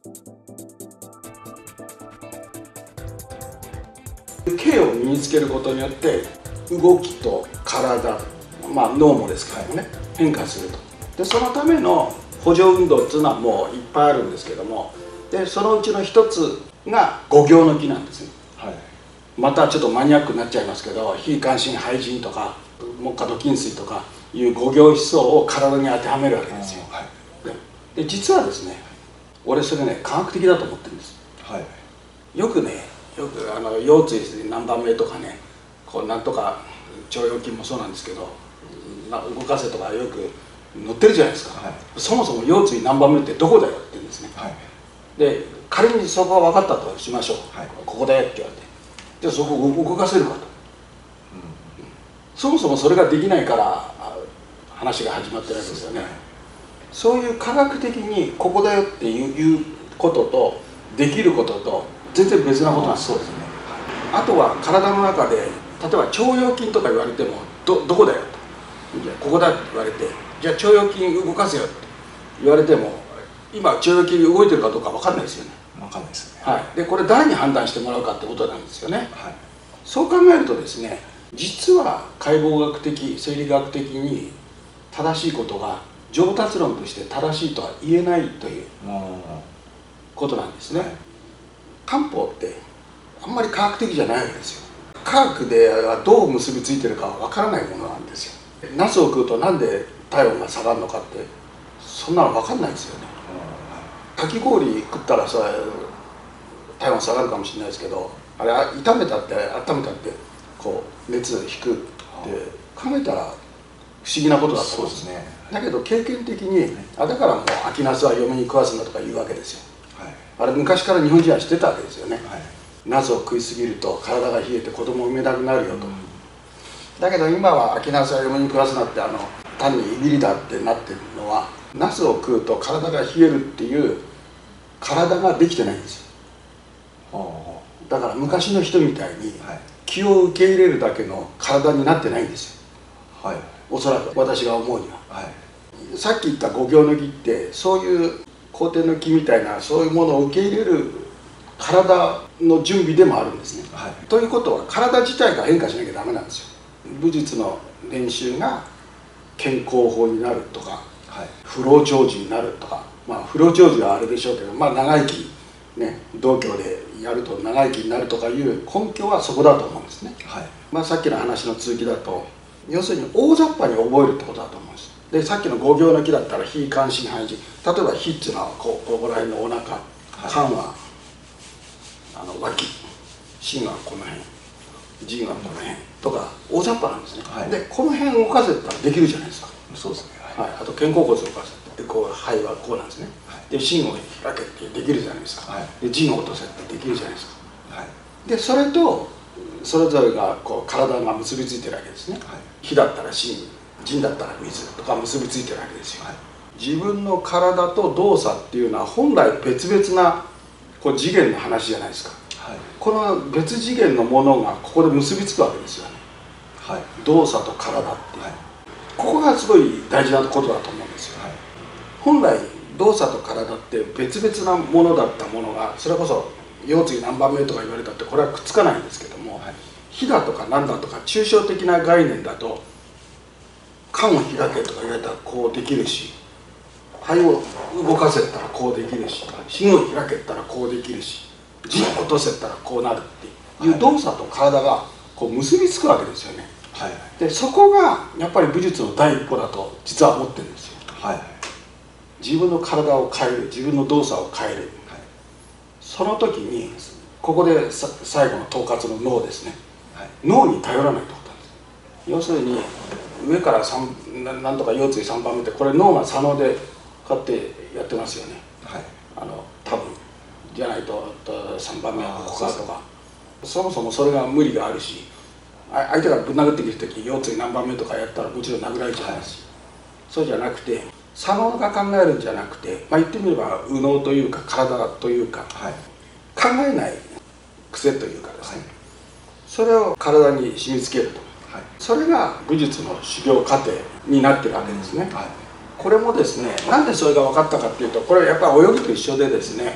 形を身につけることによって動きと体、脳もですけどもね、変化すると。でそのための補助運動っていうのはもういっぱいあるんですけども、でそのうちの一つが五行の木なんですね。またちょっとマニアックになっちゃいますけど、非関心背腎とか木火土金水とかいう五行思想を体に当てはめるわけですよ。で実はですね、俺それね科学的だと思ってるんです。よく腰椎何番目とかね、こうなんとか腸腰筋もそうなんですけど、動かせとかよく載ってるじゃないですか。そもそも腰椎何番目ってどこだよって言うんですね。で仮にそこが分かったとしましょう。ここだよって言われて、じゃあそこを動かせるかと。そもそもそれができないから話が始まってるわけですよね。そういう科学的にここだよっていうこととできることと全然別なことなんです。そうですね。あとは体の中で例えば腸腰筋とか言われてもどこだよと、じゃあここだって言われて、じゃあ腸腰筋動かせよって言われても今腸腰筋動いてるかどうか分かんないですよね。 分かんないですね。 でこれ誰に判断してもらうかってことなんですよね。そう考えるとですね、実は解剖学的生理学的に正しいことが上達論として正しいとは言えないということなんですね。漢方ってあんまり科学的じゃないわけですよ。科学ではどう結びついてるかは分からないものなんですよ。ナスを食うとなんで体温が下がるのかってそんなの分かんないですよね。かき氷食ったら体温下がるかもしれないですけど、あれ炒めたって温めたってこう熱引くって考えたら不思議なことだと思うんですね。だけど経験的にだからもう秋ナスは嫁に食わすなとか言うわけですよ。あれ昔から日本人は知ってたわけですよね。ナスを食いすぎると体が冷えて子供を産めなくなるよと。だけど今は秋ナスは嫁に食わすなって単にいびりだってなってるのは、ナスを食うと体が冷えるっていう体ができてないんですよ。だから昔の人みたいに気を受け入れるだけの体になってないんですよ。おそらく私が思うには。さっき言った五行の木ってそういう後天の木みたいなそういうものを受け入れる体の準備でもあるんですね。ということは体自体が変化しなきゃダメなんですよ。武術の練習が健康法になるとか、不老長寿になるとか、不老長寿はあれでしょうけど、長生きね、道教でやると長生きになるとかいう根拠はそこだと思うんですね。さっきの話の続きだと、要するに大雑把に覚えるってことだと思うんです。でさっきの五行の木だったら非関心背腎、例えば非っていうのはここら辺のお腹、肝は脇、心はこの辺、腎はこの辺とか大雑把なんですね。でこの辺動かせたらできるじゃないですか。そうですね。あと肩甲骨を動かせて、こう肺はこうなんですね。で心を開けてできるじゃないですか。で腎を落とせってできるじゃないですか。でそれとそれぞれがこう体が結びついてるわけですね。火だったら心、腎だったら水とか結びついてるわけですよ。自分の体と動作っていうのは本来別々な次元の話じゃないですか。この別次元のものがここで結びつくわけですよね。動作と体っていう、ここがすごい大事なことだと思うんですよ。本来動作と体って別々なものだったものが、それこそ腰椎何番目とか言われたってこれはくっつかないんですけども、火だとか何だとか抽象的な概念だと、肝を開けとか言われたらこうできるし、肺を動かせたらこうできるし、心を開けたらこうできるし、腎を落とせたらこうなるっていう動作と体がこう結びつくわけですよね。でそこがやっぱり武術の第一歩だと実は思ってるんですよ。自分の体を変える、自分の動作を変える、その時にここで最後の統括の脳ですね。脳に頼らないってことなんです。要するに上からなんとか腰椎3番目って、これ脳が左脳でこうやってやってますよね。多分じゃないと3番目はここかとか、そもそもそれが無理があるし、相手がぶん殴ってきた時腰椎何番目とかやったらもちろん殴られちゃいますし、そうじゃなくて左脳が考えるんじゃなくて、言ってみれば右脳というか体というか、考えない癖というかですね、それを体に染みつけると、それが武術の修行過程になってるわけですね。これもですね、なんでそれが分かったかっていうと、これやっぱり泳ぎと一緒でですね、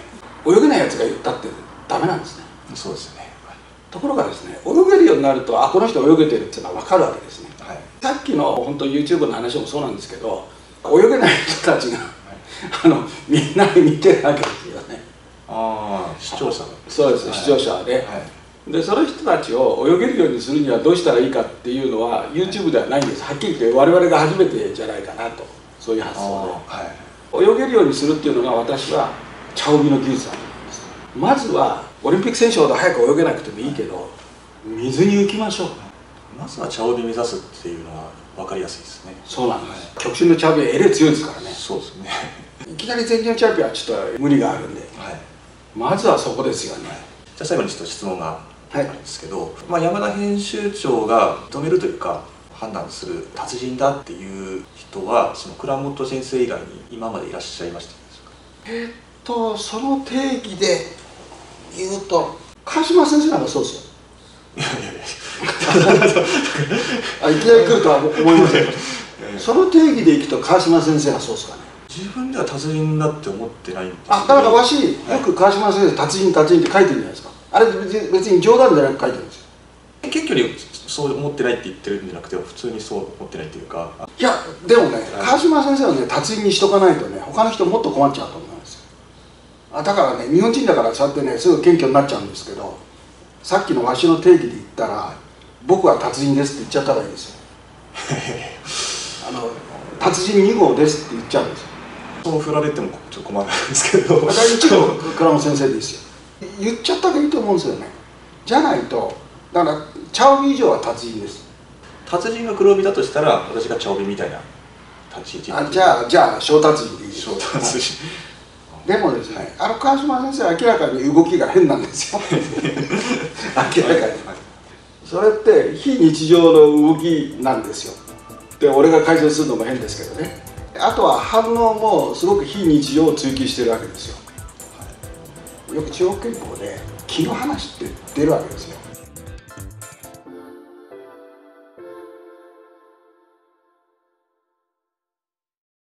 泳げないやつが言ったってダメなんですね。 そうですよね。 ところがですね、泳げるようになると、あ、この人泳げてるっていうのは分かるわけですね。 はい、 さっきの本当 YouTube の話もそうなんですけど、泳げない人たちが、みんなに見てるわけですよね。 ああ、視聴者。 そうです、視聴者で。でその人たちを泳げるようにするにはどうしたらいいかっていうのは YouTube ではないんです。はっきり言って我々が初めてじゃないかなと、そういう発想で、泳げるようにするっていうのが私は茶帯の技術だと思います。まずはオリンピック選手ほど早く泳げなくてもいいけど水に浮きましょう。 まずは茶帯目指すっていうのは分かりやすいですね。 そうなんです、極真の茶帯はエレ強いですからね。 そうですね。 いきなり全日のチャンピオンはちょっと無理があるんで、まずはそこですよね。 じゃあ最後にちょっと質問があるんですけど、山田編集長が認めるというか判断する達人だっていう人はその倉本先生以外に今までいらっしゃいましたでしょうか？ その定義で言うと川島先生なんかそうですよ。いきなり来るとは思いません。その定義でいくと川島先生がそうですかね。 自分では達人だって思ってないんですけど。 だからわしよく川島先生達人達人って書いてるじゃないですか。あれ別に冗談じゃなく書いてるんですよ。 謙虚にそう思ってないって言ってるんじゃなくて普通にそう思ってないっていうか。 いやでもね、川島先生はね達人にしとかないとね他の人もっと困っちゃうと思うんですよ。だからね日本人だからそうやってねすぐ謙虚になっちゃうんですけど、さっきのわしの定義で言ったら僕は達人ですって言っちゃったらいいですよ。達人2号ですって言っちゃうんですよ。 そう振られてもちょっと困るんですけど。 私一号倉本先生ですよ。言っちゃった方がいいと思うんですよね。じゃないとだから茶帯以上は達人です。 達人が黒帯だとしたら私が茶帯みたいな立ち位置。 じゃあ小達人でいいです。 小達人。 でもですね、川島先生は明らかに動きが変なんですよ。明らかに。それって非日常の動きなんですよ。で俺が解説するのも変ですけどね。あとは反応もすごく非日常を追求してるわけですよ。よく中国憲法で気の話って出るわけですよ。